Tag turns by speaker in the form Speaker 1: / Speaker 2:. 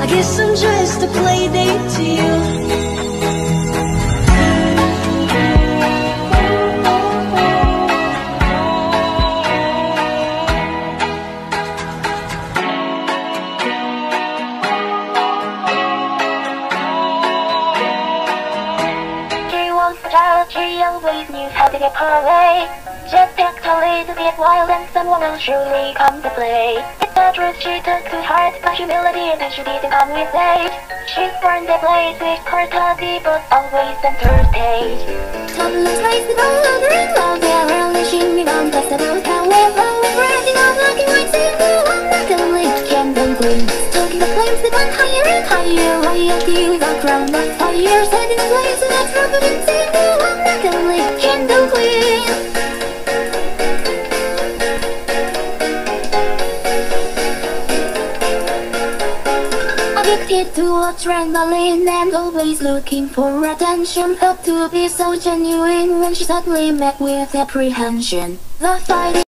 Speaker 1: I guess I'm just a playdate to you.
Speaker 2: She always knew how to get her way. Just act a little bit wild and someone will surely come to play. It's the truth she took to heart, but humility that she didn't come with age. She's born the blaze with courtesy but always center stage.
Speaker 3: Toddlers race the ball over and love their early shimmy on the settle. However, we're breathing out looking right saying no, I'm not gonna leave candle green. Stoking the flames that went higher and higher, way up to you without ground of fire. Setting the blaze and that's rubber and saying no, I'm not gonna leave candle queen. Addicted to adrenaline and always looking for attention. Felt to be so genuine when she suddenly met with apprehension. The fight